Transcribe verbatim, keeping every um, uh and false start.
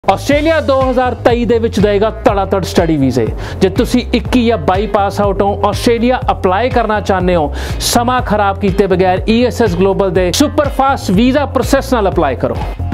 Australia ਦੋ ਹਜ਼ਾਰ ਤੇਈ ਦੇ ਵਿੱਚ ਦੇਗਾ ਧੜਾਧੜ ਸਟੱਡੀ ਵੀਜ਼ੇ। ਜੇ ਤੁਸੀਂ ਇੱਕੀ ਜਾਂ ਬਾਈ ਪਾਸ ਆਊਟ ਹੋ, ਆਸਟ੍ਰੇਲੀਆ ਅਪਲਾਈ ਕਰਨਾ ਚਾਹੁੰਦੇ ਹੋ, ਸਮਾਂ ਖਰਾਬ ਕੀਤੇ ਬਗੈਰ ਈ ਐਸ ਐਸ ਗਲੋਬਲ ਦੇ ਸੁਪਰ ਫਾਸਟ ਵੀਜ਼ਾ ਪ੍ਰੋਸੈਸ ਨਾਲ ਅਪਲਾਈ ਕਰੋ।